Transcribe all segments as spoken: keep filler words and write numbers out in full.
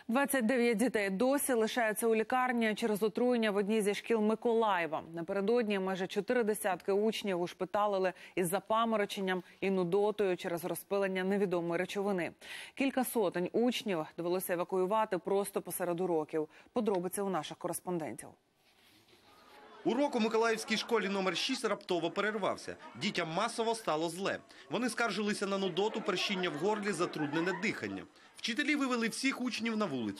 двадцять дев'ять дітей досі лишаються у лікарні через отруєння в одній зі шкіл Миколаєва. Напередодні майже чотири десятки учнів ушпиталили із запамороченням і нудотою через розпилення невідомої речовини. Кілька сотень учнів довелося евакуювати просто посеред уроків. Подробиці у наших кореспондентів. Урок у миколаївській школі номер шість раптово перервався. Дітям масово стало зле. Вони скаржилися на нудоту, першіння в горлі, затруднене дихання. Вчителі вивели всіх учнів на вулицю.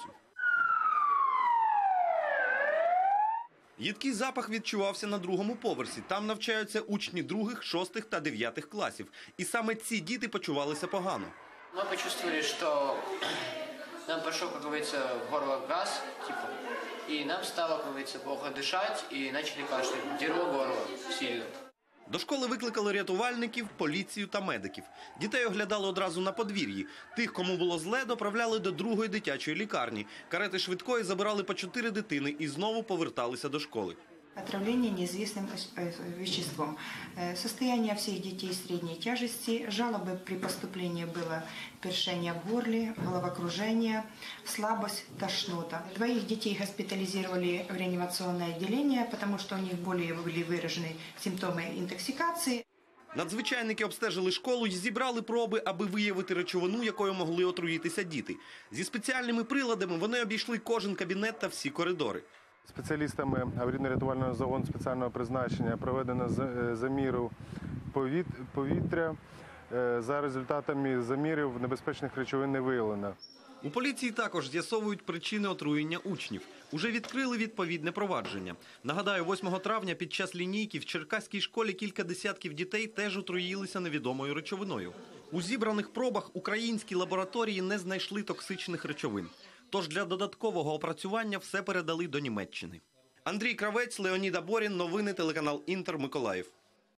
Їдкий запах відчувався на другому поверсі. Там навчаються учні других, шостих та дев'ятих класів. І саме ці діти почувалися погано. Ми почувствовали, що нам пішов, як говориться, в горло газ, типу. И нам стало, как говорится, плохо дышать, и начали кашлять. Дерло горло сильно. До школи викликали рятувальників, поліцію та медиків. Дітей оглядали одразу на подвір'ї. Тих, кому було зле, доправляли до другої дитячої лікарні. Карети швидкої забирали по чотири дитини і знову поверталися до школи. Отравление неизвестным веществом. Состояние всех детей средней тяжести. Жалобы при поступлении было першение в горле, головокружение, слабость, тошнота. Двоих детей госпитализировали в реанимационное отделение, потому что у них более были выражены симптомы интоксикации. Надзвичайники обстежили школу і зібрали проби, аби виявити речовину, якою могли отруїтися діти. Зі спеціальними приладами вони обійшли кожен кабінет та всі коридори. Спеціалістами аварійно-рятувального загону спеціального призначення проведено заміру повітря. За результатами замірів небезпечних речовин не виявлено. У поліції також з'ясовують причини отруєння учнів. Уже відкрили відповідне провадження. Нагадаю, восьмого травня під час лінійки в черкаській школі кілька десятків дітей теж отруїлися невідомою речовиною. У зібраних пробах українські лабораторії не знайшли токсичних речовин. Тож для додаткового опрацювання все передали до Німеччини. Андрій Кравець, Леонід Аборін. Новини телеканал Інтер, Миколаїв.